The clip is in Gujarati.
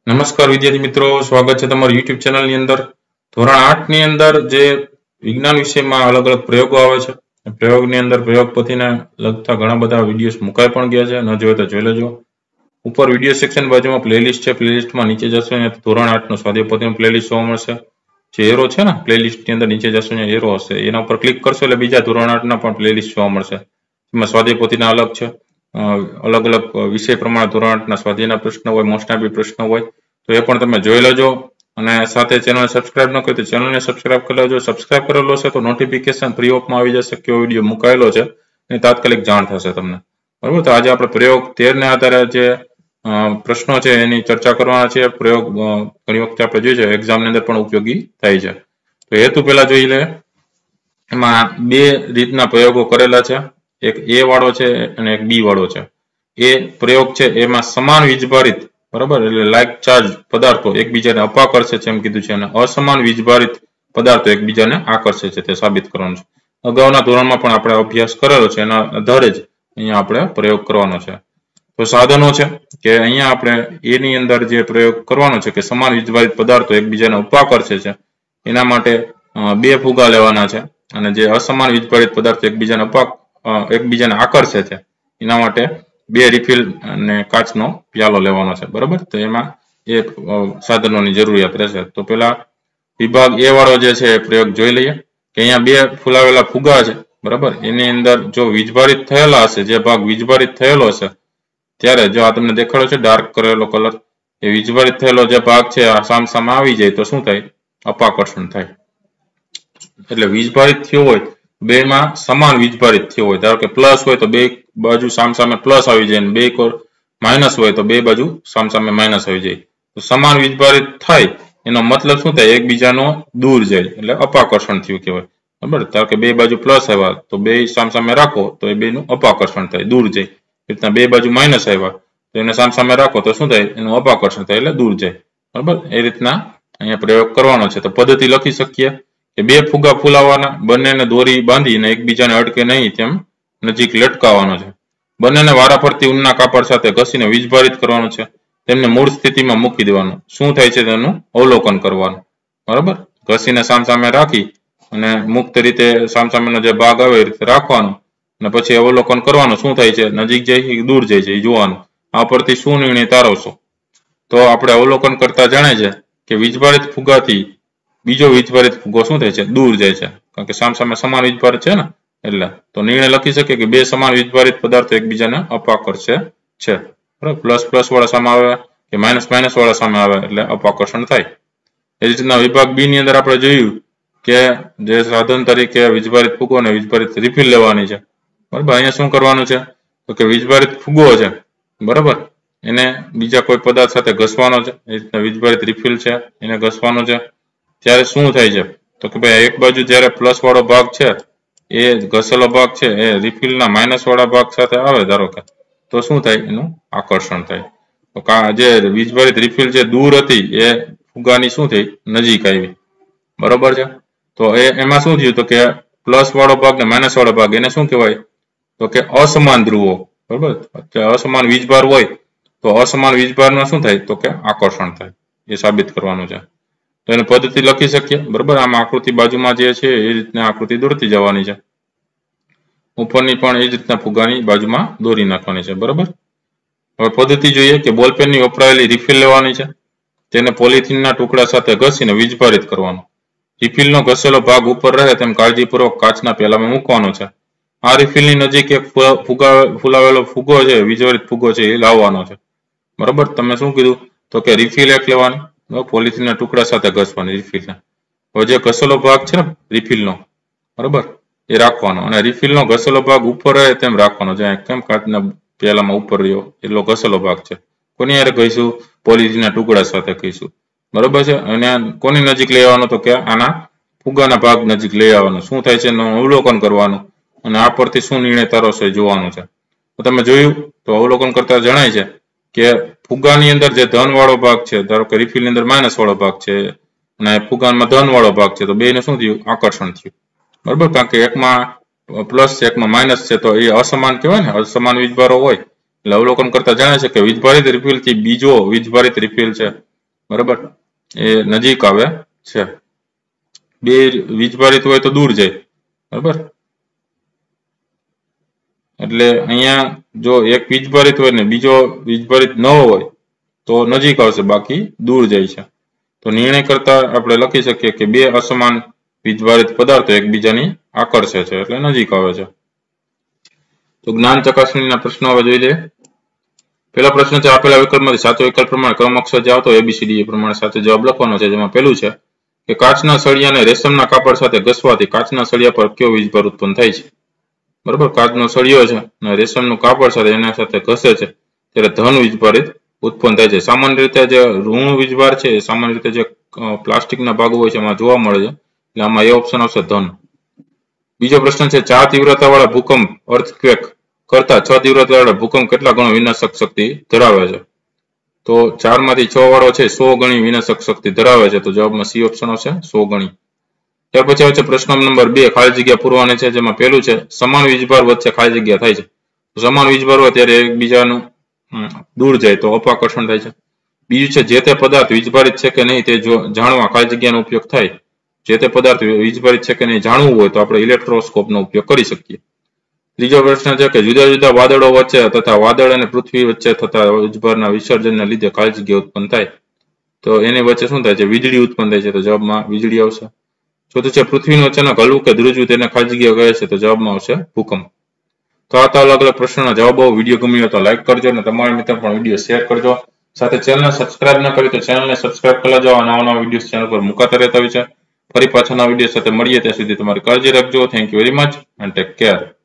નમસ્કાર વિદ્યાર્થી મિત્રો, સ્વાગત છે તમારું યુટ્યુબ ચેનલની અંદર. ધોરણ 8 ની અંદર જે વિજ્ઞાન વિષયમાં અલગ અલગ પ્રયોગો આવે છે, પ્રયોગની અંદર પ્રયોગ પછીને લગતા ઘણા બધા વિડીયોઝ મુકાઈ પણ ગયા છે. ન જોયો તો જોઈ લેજો. ઉપર વિડીયો સેક્શન બાજુમાં પ્લેલિસ્ટ છે, પ્લેલિસ્ટમાં નીચે જશો અહીંયા ધોરણ 8 નો સ્વાધ્યાય પોથીનો પ્લેલિસ્ટ જોવા મળશે. જે એરો છે ને પ્લેલિસ્ટની અંદર નીચે જશો અહીંયા એરો હશે, એના ઉપર ક્લિક કરશો એટલે બીજા ધોરણ 8 ના પણ પ્લેલિસ્ટ જોવા મળશે. એમાં સ્વાધ્યાય પોથીના અલગ છે, અલગ અલગ વિષય પ્રમાણે ધોરણ 8 ના સ્વાધ્યાયના પ્રશ્ન હોય, મોસ્ટ આઈએમપી પ્રશ્ન હોય, તો એ પણ તમે જોઈ લેજો. અને સાથે ચેનલ સબસ્ક્રાઇબ ન કરી તો ચેનલને સબસ્ક્રાઇબ કરી લેજો. સબસ્ક્રાઇબ કરેલો છે તો નોટિફિકેશન ફ્રી ઓફમાં આવી જશે, કેવો વિડીયો મુકાયેલો છે એની તાત્કાલિક જાણ થશે તમને. બરાબર, તો આજે આપણે પ્રયોગ 13 ને આધારે જે પ્રશ્નો છે એની ચર્ચા કરવાના છે. પ્રયોગ ઘણી વખતે આપણે જોઈએ છે એક્ઝામની અંદર પણ ઉપયોગી થાય છે. તો હેતુ પહેલા જોઈ લે. એમાં બે રીતના પ્રયોગો કરેલા છે, એક એ વાળો છે અને એક બી વાળો છે. એ પ્રયોગ છે એમાં સમાન વીજભારિત, બરાબર, એટલે લાઇક ચાર્જ પદાર્થો એકબીજાને અપાકર્ષે છે એમ કીધું છે, અને અસમાન વીજભારિત પદાર્થો એકબીજાને આકર્ષે છે તે સાબિત કરવાનું છે. અગાઉના ધોરણમાં પણ આપણે અભ્યાસ કરેલો છે, એના આધારે જ અહીંયા આપણે પ્રયોગ કરવાનો છે. તો સાધનો છે કે અહીંયા આપણે એની અંદર જે પ્રયોગ કરવાનો છે કે સમાન વીજભારિત પદાર્થો એકબીજાને અપાકર્ષે છે, એના માટે બે ફુગા લેવાના છે, અને જે અસમાન વીજભારિત પદાર્થો એકબીજાને આકર્ષે છે એના માટે બે રિફિલ અને કાચનો પ્યાલો લેવાનો છે. બરાબર, તો એમાં એ સાધનોની જરૂરિયાત રહેશે. તો પેલા વિભાગ એ વાળો જે છે એ પ્રયોગ જોઈ લઈએ કે અહીંયા બે ફૂલાવેલા ફુગા છે, બરાબર, એની અંદર જો વીજભારિત થયેલા હશે, જે ભાગ વીજભારિત થયેલો હશે, ત્યારે જો આ તમને દેખાડો છે ડાર્ક કરેલો કલર, એ વીજભારિત થયેલો જે ભાગ છે આ સામસામે આવી જાય તો શું થાય? અપાકર્ષણ થાય. એટલે વીજભારિત થયો હોય બેમાં સમાન વીજભારિત થયો હોય, ધારો કે પ્લસ હોય તો બે બાજુ સામસામે પ્લસ આવી જાય, અને બે માઇનસ હોય તો બે બાજુ સામસામે માઇનસ આવી જાય. તો સમાન વીજભારિત થાય એનો મતલબ શું થાય? એકબીજાનો દૂર જાય એટલે અપાકર્ષણ થયું કહેવાય. બરાબર, ધારો કે બે બાજુ પ્લસ આવ્યા તો બે સામસામે રાખો તો એ બેનું અપાકર્ષણ થાય, દૂર જાય. એ રીતના બે બાજુ માઇનસ આવ્યા તો એને સામસામે રાખો તો શું થાય? એનું અપાકર્ષણ થાય એટલે દૂર જાય. બરાબર, એ રીતના અહીંયા પ્રયોગ કરવાનો છે. તો પદ્ધતિ લખી શકીએ કે બે ફુગા ફૂલાવાના, બંનેને દોરી બાંધીને એકબીજાને અડકે નહીં તેમ નજીક લટકાવવાનો છે. બંનેને વારાફરતી ઊનના કાપડ સાથે ઘસીને વીજભારિત કરવાનું છે. તેમને મૂળ સ્થિતિમાં મૂકી દેવાનું. શું થાય છે તેનું અવલોકન કરવાનું. બરાબર, ઘસીને સામસામે રાખી અને મુક્ત રીતે સામસામેનો જે ભાગ આવે એ રીતે રાખવાનો, અને પછી અવલોકન કરવાનું. શું થાય છે? નજીક જાય કે દૂર જાય છે એ જોવાનું. આ પરથી શું નિર્ણય તારવશો? તો આપણે અવલોકન કરતા જાણે છે કે વીજભારિત ફુગાથી બીજો વીજભારિત ફુગો શું થાય છે? દૂર જાય છે, કારણ કે સામસામે સમાન વીજભારિત છે ને, એટલે તો નિર્ણય લખી શકીએ કે બે સમાન વીજભારિત પદાર્થો એકબીજાને અપાકર્ષે છે. બરાબર, પ્લસ પ્લસ વાળા સામે આવે કે માઇનસ માઇનસ વાળા સામે આવે એટલે અપાકર્ષણ થાય. એ રીતના વિભાગ બી ની અંદર આપણે જોયું કે જે સાધન તરીકે વીજભારિત ફુગો અને વીજભારિત રિફિલ લેવાની છે. બરાબર, અહીંયા શું કરવાનું છે? તો કે વીજભારિત ફુગો છે, બરાબર, એને બીજા કોઈ પદાર્થ સાથે ઘસવાનો છે. એ રીતના વીજભારિત રિફિલ છે એને ઘસવાનો છે. ત્યારે શું થાય છે? તો કે ભાઈ એક બાજુ જ્યારે પ્લસ વાળો ભાગ છે એ ઘસેલો ભાગ છે એ રિફિલના માઇનસ વાળા ભાગ સાથે આવે ધારો કે, તો શું થાય? એનું આકર્ષણ થાય. તો જે વીજભારિત રિફિલ જે દૂર હતી એ ફુગાની શું થઈ? નજીક આવી. બરોબર છે. તો એમાં શું થયું? તો કે પ્લસ વાળો ભાગ ને માઇનસ વાળો ભાગ એને શું કહેવાય? તો કે અસમાન ધ્રુવો. બરોબર, અસમાન વીજભાર હોય તો અસમાન વીજભારમાં શું થાય? તો કે આકર્ષણ થાય. એ સાબિત કરવાનું છે. તો એની પદ્ધતિ લખી શકીએ. બરાબર, આમાં આકૃતિ બાજુમાં જે છે એ રીતના આકૃતિ દોરતી જવાની છે. ઉપરની પણ એ જ રીતના ફુગાની બાજુમાં દોરી નાખવાની છે. બરાબર, હવે પદ્ધતિ જોઈએ કે બોલપેનની વપરાયેલી રિફિલ લેવાની છે. તેને પોલિથીનના ટુકડા સાથે ઘસીને વીજભારિત કરવાનો. રિફિલનો ઘસેલો ભાગ ઉપર રહે તેમ કાળજીપૂર્વક કાચના પેલામાં મૂકવાનો છે. આ રિફિલની નજીક એક ફૂલાવેલો ફુગો છે, વીજભારિત ફુગો છે, એ લાવવાનો છે. બરાબર, તમે શું કીધું? તો કે રિફિલ એક લેવાની, પોલિથીનના ટુકડા સાથે ઘસવાની રિફિલને. હવે જે ઘસેલો ભાગ છે ને રિફિલનો, બરાબર, એ રાખવાનો, અને રિફિલનો ઘસેલો ભાગ ઉપર રહે તેમ રાખવાનો. જ્યાં કેમ કાચના પેલામાં ઉપર રહ્યો એટલો ઘસેલો ભાગ છે. કોની યારે કહીશું? પોલિથીનના ટુકડા સાથે કહીશું. બરોબર છે. અને કોની નજીક લઈ આવવાનો? તો કે આના ફુગાના ભાગ નજીક લઈ આવવાનો. શું થાય છે એનું અવલોકન કરવાનું, અને આ પરથી શું નિર્ણય તારવશો એ જોવાનું છે. તો તમે જોયું તો અવલોકન કરતા જણાય છે કે ફુગાની અંદર જે ધન વાળો ભાગ છે, ધારો કે રિફિલની અંદર માઇનસ વાળો ભાગ છે અને ફુગામાં ધન વાળો ભાગ છે, તો બેને શું થયું? આકર્ષણ થયું. બરાબર, કારણ કે એકમાં પ્લસ છે એકમાં માઇનસ છે, તો એ અસમાન કહેવાય ને, અસમાન વીજભારો હોય એટલે અવલોકન કરતા જાણે છે કે વીજભારિત રિફિલ થી બીજો વીજભારિત રિફિલ છે બરાબર, એ નજીક આવે છે. બે વીજભારિત હોય તો દૂર જાય, બરાબર. એટલે અહીંયા જો એક વીજભારિત હોય ને બીજો વીજભારિત ન હોય તો નજીક આવશે, બાકી દૂર જાય છે. તો નિર્ણય કરતા આપણે લખી શકીએ કે બે અસમાન વીજભારિત પદાર્થો એકબીજાની આકર્ષે છે એટલે નજીક આવે છે. તો જ્ઞાન ચકાસણીના પ્રશ્નો હવે જોઈ લઈએ. પહેલો પ્રશ્ન છે, આપેલા વિકલ્પમાંથી સાચો વિકલ્પ પ્રમાણે ક્રમ અક્ષર જે આવતો ABCD એ પ્રમાણે સાચો જવાબ લખવાનો છે. જેમાં પહેલું છે કે કાચના સળિયાને રેશમના કાપડ સાથે ઘસવાથી કાચના સળિયા પર કયો વીજભાર ઉત્પન્ન થાય છે. બરાબર, કાચનો સળિયો છે અને રેશમનું કાપડ સાથે એના સાથે ઘસે છે ત્યારે ધન વીજભારિત ઉત્પન્ન થાય છે. સામાન્ય રીતે જે ઋણ વીજભાર છે એ સામાન્ય રીતે જે પ્લાસ્ટિકના ભાગો હોય છે એમાં જોવા મળે છે, એટલે આમાં એ ઓપ્શન આવશે ધન. બીજો પ્રશ્ન છે, 4 તીવ્રતાવાળા ભૂકંપ અર્થક્વેક કરતા 6 તીવ્રતાવાળા ભૂકંપ કેટલા ગણો વિનાશક શક્તિ ધરાવે છે. તો 4 માંથી 6 વાળો છે 100 ગણી વિનાશક શક્તિ ધરાવે છે. તો જવાબમાં સી ઓપ્શન આવશે 100 ગણી. ત્યાર પછી આવે છે પ્રશ્ન નંબર 2, ખાલી જગ્યા પૂરવાની છે. જેમાં પહેલું છે, સમાન વીજભાર વચ્ચે ખાલી જગ્યા થાય છે. સમાન વીજભાર હોય ત્યારે એકબીજાનું દૂર જાય તો અપાકર્ષણ થાય છે. બીજું છે, જે તે પદાર્થ વીજભારિત છે કે નહીં તે જાણવા ખાલી જગ્યાનો ઉપયોગ થાય. જે તે પદાર્થ વીજભારિત છે કે નહીં જાણવું હોય તો આપણે ઇલેક્ટ્રોસ્કોપનો ઉપયોગ કરી શકીએ. ત્રીજો પ્રશ્ન છે કે જુદા જુદા વાદળો વચ્ચે તથા વાદળ અને પૃથ્વી વચ્ચે થતા વીજભારના વિસર્જનને લીધે ખાલી જગ્યા ઉત્પન્ન થાય. તો એની વચ્ચે શું થાય છે? વીજળી ઉત્પન્ન થાય છે. તો જવાબમાં વીજળી આવશે. ચોથું છે, પૃથ્વીનું અચાનક હલવું કે ધ્રુજવું તેને ખાલી જગ્યા કહે છે. તો જવાબમાં આવશે ભૂકંપ. તો આ અલગ અલગ પ્રશ્નોના જવાબો. વિડીયો ગમ્યો હોય તો લાઈક કરજો અને તમારા મિત્ર પણ વિડીયો શેર કરજો. સાથે ચેનલને સબસ્ક્રાઇબ ન કરી તો ચેનલને સબસ્ક્રાઇબ કરી લેજો. નવા નવા વિડીયો ચેનલ પર મુકાતા રહેતા હોય છે. ફરી પાછળના વિડીયો સાથે મળીએ ત્યાં સુધી તમારી કાળજી રાખજો. Thank you very much and take care.